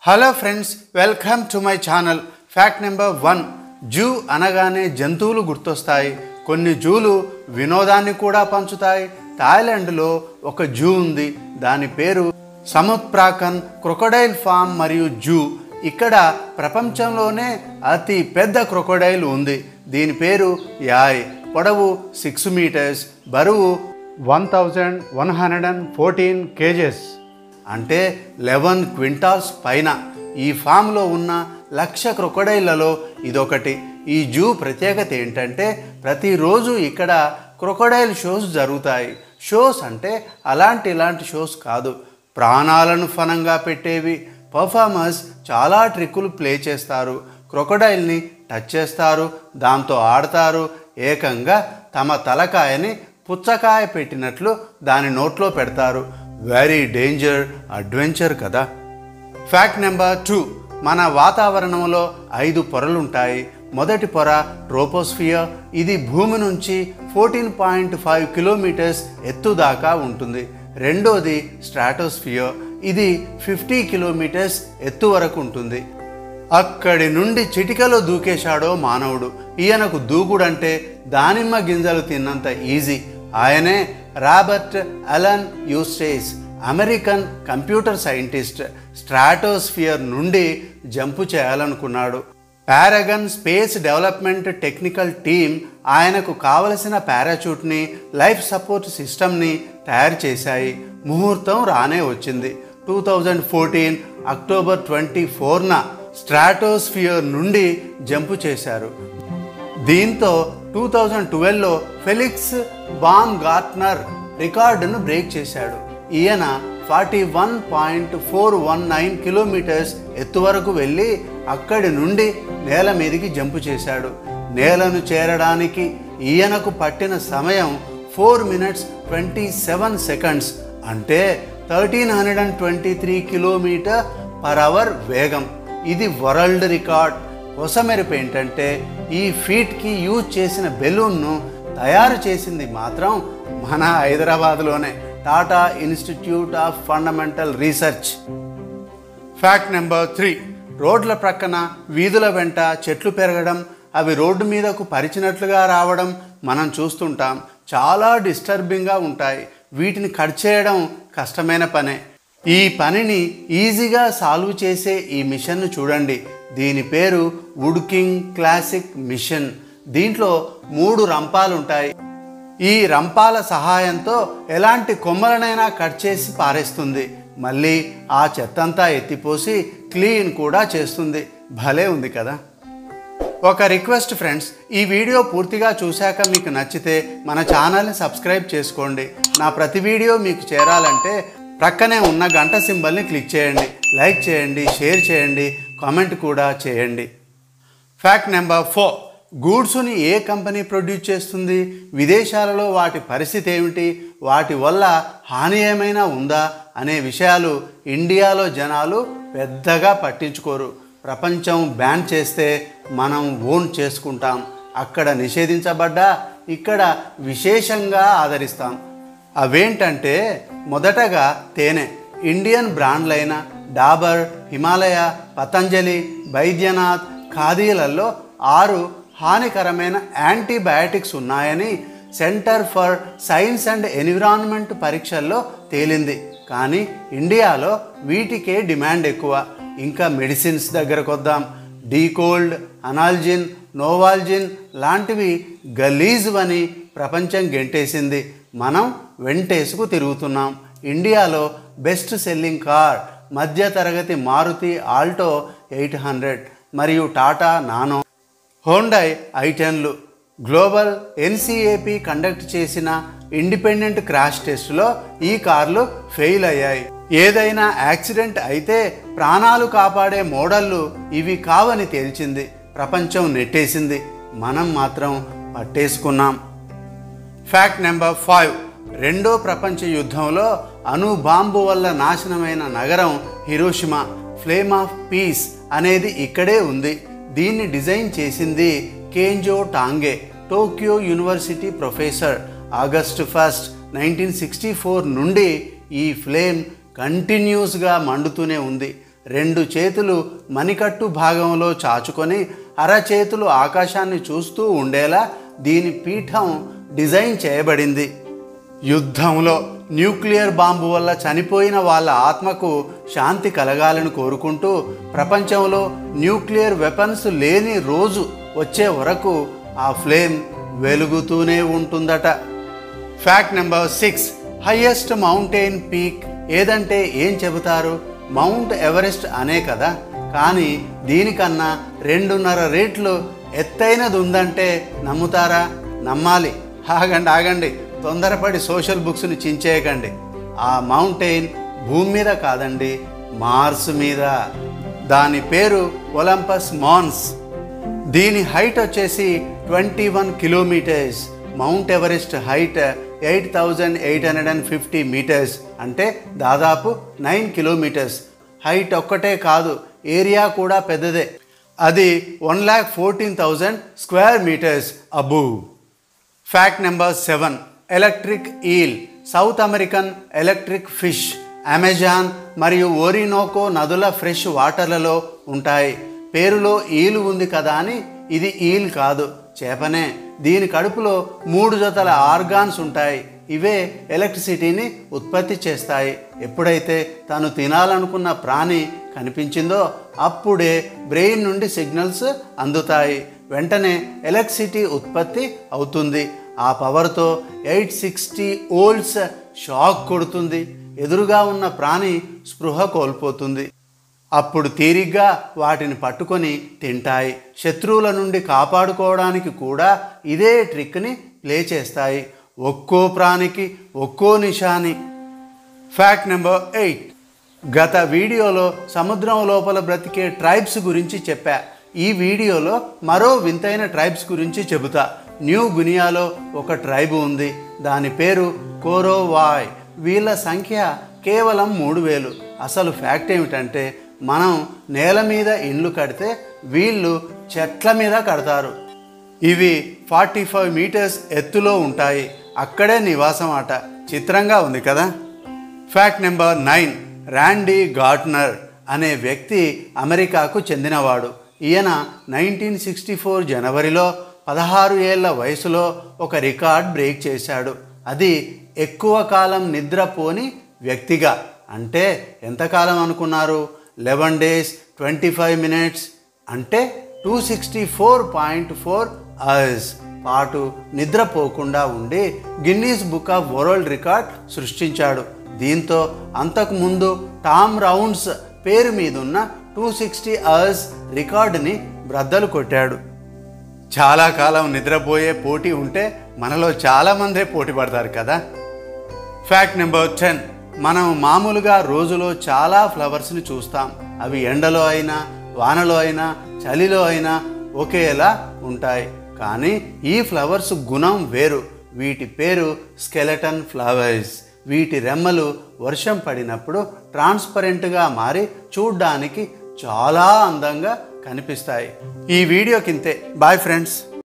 Hello friends, welcome to my channel. Fact number 1. Zoo అనగానే జంతువులు గుర్తొస్తాయి. కొన్ని జూలు వినోదాన్ని కూడా పంచుతాయి. థాయిలాండ్లో ఒక జూ ఉంది. దాని పేరు సముత్ప్రాకన్ క్రొకొడైల్ ఫామ్ మరియు జూ. ఇక్కడ ప్రపంచంలోనే అతి పెద్ద క్రొకొడైల్ ఉంది. దీని పేరు యాయ్. పొడవు 6 మీటర్స్, బరువు 1114 kgs, అంటే 11 క్వింటాల్స్ పైన. ఈ ఫామ్లో ఉన్న 1,00,000 క్రొకొడైళ్లలో ఇదొకటి. ఈ జూ ప్రత్యేకత ఏంటంటే ప్రతిరోజు ఇక్కడ క్రొకొడైల్ షోస్ జరుగుతాయి. షోస్ అంటే ఇలాంటి షోస్ కాదు, ప్రాణాలను ఫనంగా పెట్టేవి. పర్ఫార్మర్స్ చాలా ట్రిక్కులు ప్లే చేస్తారు. క్రొకొడైల్ని టచ్ చేస్తారు, దాంతో ఆడతారు. ఏకంగా తమ తలకాయని పుచ్చకాయ పెట్టినట్లు దాని నోట్లో పెడతారు. వెరీ డేంజర్ అడ్వెంచర్ కదా. Fact number 2. మన వాతావరణంలో 5 పొరలుంటాయి. మొదటి పొర ట్రోపోస్ఫియర్. ఇది భూమి నుంచి 14.5 కిలోమీటర్స్ ఎత్తు దాకా ఉంటుంది. రెండోది స్ట్రాటోస్ఫియర్. ఇది 50 కిలోమీటర్స్ ఎత్తు వరకు ఉంటుంది. అక్కడి నుండి చిటికలో దూకేశాడో మానవుడు. ఈయనకు దూకుడంటే దానిమ్మ గింజలు తిన్నంత ఈజీ. ఆయనే Robert Alan Eustace, American computer scientist. Stratosphere నుండి జంపు చేయాలనుకున్నాడు. Paragon space development technical team ఆయనకు కావలసిన పారాచూట్ని, లైఫ్ సపోర్ట్ సిస్టమ్ని తయారు చేశాయి. ముహూర్తం రానే వచ్చింది. 2014 అక్టోబర్ 24న స్ట్రాటోస్ఫియర్ నుండి జంపు చేశారు. దీంతో 2012లో ఫెలిక్స్ బామ్గార్ట్నర్ రికార్డును బ్రేక్ చేశాడు. ఈయన 41.419 కిలోమీటర్స్ ఎత్తు వరకు వెళ్ళి అక్కడి నుండి నేల మీదకి జంపు చేశాడు. నేలను చేరడానికి ఈయనకు పట్టిన సమయం 4 minutes 27 seconds, అంటే 1323 km/h వేగం. ఇది వరల్డ్ రికార్డ్. కొసమెరుపు ఏంటంటే ఈ ఫీట్కి యూజ్ చేసిన బెలూన్ను తయారు చేసింది మాత్రం మన హైదరాబాద్లోనే, Tata institute of fundamental research. Fact number 3. రోడ్ల ప్రక్కన, వీధుల వెంట చెట్లు పెరగడం, అవి రోడ్డు మీదకు పరిచినట్లుగా రావడం మనం చూస్తుంటాం. చాలా డిస్టర్బింగ్గా ఉంటాయి. వీటిని కట్ చేయడం కష్టమైన పనే. ఈ పనిని ఈజీగా సాల్వ్ చేసే ఈ మిషన్ను చూడండి. దీని పేరు వుడ్ కింగ్ క్లాసిక్ మిషన్. దీంట్లో 3 రంపాలు ఉంటాయి. ఈ రంపాల సహాయంతో ఎలాంటి కొమ్మలనైనా కట్ చేసి పారేస్తుంది. మళ్ళీ ఆ చెత్తంతా ఎత్తిపోసి క్లీన్ కూడా చేస్తుంది. భలే ఉంది కదా. ఒక రిక్వెస్ట్ ఫ్రెండ్స్, ఈ వీడియో పూర్తిగా చూశాక మీకు నచ్చితే మన ఛానల్ని సబ్స్క్రైబ్ చేసుకోండి. నా ప్రతి వీడియో మీకు చేరాలంటే ప్రక్కనే ఉన్న గంట సింబల్ని క్లిక్ చేయండి. లైక్ చేయండి, షేర్ చేయండి, కామెంట్ కూడా చేయండి. Fact number 4. గూడ్స్ని ఏ కంపెనీ ప్రొడ్యూస్ చేస్తుంది? విదేశాలలో వాటి పరిస్థితి ఏమిటి? వాటి వల్ల హాని ఏమైనా ఉందా అనే విషయాలు ఇండియాలో జనాలు పెద్దగా పట్టించుకోరు. ప్రపంచం బ్యాన్ చేస్తే మనం ఓన్ చేసుకుంటాం. అక్కడ నిషేధించబడ్డా ఇక్కడ విశేషంగా ఆదరిస్తాం. అవేంటంటే మొదటగా తేనె. ఇండియన్ బ్రాండ్లైన డాబర్, హిమాలయ, పతంజలి, బైద్యనాథ్, ఖాదీలలో 6 హానికరమైన యాంటీబయాటిక్స్ ఉన్నాయని centre for science and environment పరీక్షల్లో తేలింది. కానీ ఇండియాలో వీటికే డిమాండ్ ఎక్కువ. ఇంకా మెడిసిన్స్ దగ్గరకు వద్దాం. డీకోల్డ్, అనాల్జిన్, నోవాల్జిన్ లాంటివి గలీజ్వని ప్రపంచం గెంటేసింది. మనం వెంటేసుకు తిరుగుతున్నాం. ఇండియాలో బెస్ట్ సెల్లింగ్ కార్ మధ్యతరగతి మారుతి ఆల్టో 800 మరియు టాటా నానో, హోండై i10లు. గ్లోబల్ NCAP కండక్ట్ చేసిన ఇండిపెండెంట్ క్రాష్ టెస్టులో ఈ కార్లు ఫెయిల్ అయ్యాయి. ఏదైనా యాక్సిడెంట్ అయితే ప్రాణాలు కాపాడే మోడళ్లు ఇవి కావని తేల్చింది. ప్రపంచం నెట్టేసింది, మనం మాత్రం పట్టేసుకున్నాం. Fact number 5. రెండో ప్రపంచ యుద్ధంలో అణు బాంబు వల్ల నాశనమైన నగరం హిరోషిమా. ఫ్లేమ్ ఆఫ్ పీస్ అనేది ఇక్కడే ఉంది. దీన్ని డిజైన్ చేసింది Kenzo Tange, Tokyo university professor. August 1, 1964 నుండి ఈ ఫ్లేమ్ కంటిన్యూస్గా మండుతూనే ఉంది. రెండు చేతులు మణికట్టు భాగంలో చాచుకొని అరచేతులు ఆకాశాన్ని చూస్తూ ఉండేలా దీని పీఠం డిజైన్ చేయబడింది. యుద్ధంలో న్యూక్లియర్ బాంబు వల్ల చనిపోయిన వాళ్ళ ఆత్మకు శాంతి కలగాలని కోరుకుంటూ ప్రపంచంలో న్యూక్లియర్ వెపన్స్ లేని రోజు వచ్చే వరకు ఆ ఫ్లేమ్ వెలుగుతూనే ఉంటుందట. Fact number 6. Highest mountain peak ఏదంటే ఏం చెబుతారు? మౌంట్ ఎవరెస్ట్ అనే కదా. కానీ దీనికన్నా 2.5 రెట్లు ఎత్తైనది ఉందంటే నమ్ముతారా? నమ్మాలి. ఆగండి, తొందరపడి సోషల్ బుక్స్ని చించేయకండి. ఆ మౌంటైన్ భూమి మీద కాదండి, మార్స్ మీద. దాని పేరు ఒలంపస్ మాన్స్. దీని హైట్ వచ్చేసి 21 kilometres. Mount Everest height 8,850 metres, అంటే దాదాపు 9 కిలోమీటర్స్. హైట్ ఒక్కటే కాదు, ఏరియా కూడా పెద్దదే. అది 1,14,000 square metres above. Fact number 7. Electric eel South American electric fish Amazon మరియు ఓరినోకో నదుల ఫ్రెష్ వాటర్లలో ఉంటాయి. పేరులో ఈలు ఉంది కదా అని ఇది ఈల్ కాదు, చేపనే. దీని కడుపులో 3 జతల ఆర్గాన్స్ ఉంటాయి. ఇవే ఎలక్ట్రిసిటీని ఉత్పత్తి చేస్తాయి. ఎప్పుడైతే తను తినాలనుకున్న ప్రాణి కనిపించిందో అప్పుడే బ్రెయిన్ నుండి సిగ్నల్స్ అందుతాయి. వెంటనే ఎలక్ట్రిసిటీ ఉత్పత్తి అవుతుంది. ఆ పవర్తో 860 వోల్ట్స్ షాక్ కొడుతుంది. ఎదురుగా ఉన్న ప్రాణి స్పృహ కోల్పోతుంది. అప్పుడు తీరిగ్గా వాటిని పట్టుకొని తింటాయి. శత్రువుల నుండి కాపాడుకోవడానికి కూడా ఇదే ట్రిక్ని ప్లే చేస్తాయి. ఒక్కో ప్రాణికి ఒక్కో నిశాని. Fact number 8. గత వీడియోలో సముద్రం లోపల బ్రతికే ట్రైబ్స్ గురించి చెప్పా. ఈ వీడియోలో మరో వింతైన ట్రైబ్స్ గురించి చెబుతా. న్యూ గునియాలో ఒక ట్రైబ్ ఉంది. దాని పేరు కోరోవాయ్. వీళ్ళ సంఖ్య కేవలం 3,000. అసలు ఫ్యాక్ట్ ఏమిటంటే మనం నేల మీద ఇండ్లు కడితే వీళ్ళు చెట్ల మీద కడతారు. ఇవి 45 మీటర్స్ ఎత్తులో ఉంటాయి. అక్కడే నివాసం అట. చిత్రంగా ఉంది కదా. Fact number 9. ర్యాండీ గార్ట్నర్ అనే వ్యక్తి అమెరికాకు చెందినవాడు. ఈయన 1964 జనవరిలో 16 ఏళ్ల వయసులో ఒక రికార్డ్ బ్రేక్ చేశాడు. అది ఎక్కువ కాలం నిద్రపోని వ్యక్తిగా. అంటే ఎంతకాలం అనుకున్నారు? 11 days 25 minutes, అంటే 264.4 hours పాటు నిద్రపోకుండా ఉండి Guinness book of world record సృష్టించాడు. దీంతో అంతకుముందు టామ్ రౌండ్స్ పేరు మీదున్న 260 hours రికార్డుని బ్రద్దలు కొట్టాడు. చాలా కాలం నిద్రపోయే పోటీ ఉంటే మనలో చాలామందే పోటీ పడతారు కదా. Fact number 10. మనం మామూలుగా రోజులో చాలా ఫ్లవర్స్ని చూస్తాం. అవి ఎండలో అయినా వానలో అయినా చలిలో అయినా ఒకేలా ఉంటాయి. కానీ ఈ ఫ్లవర్స్ గుణం వేరు. వీటి పేరు స్కెలెటన్ ఫ్లవర్స్. వీటి రెమ్మలు వర్షం పడినప్పుడు ట్రాన్స్పరెంట్గా మారి చూడ్డానికి చాలా అందంగా కనిపిస్తాయి. ఈ వీడియోకింతే. Bye friends.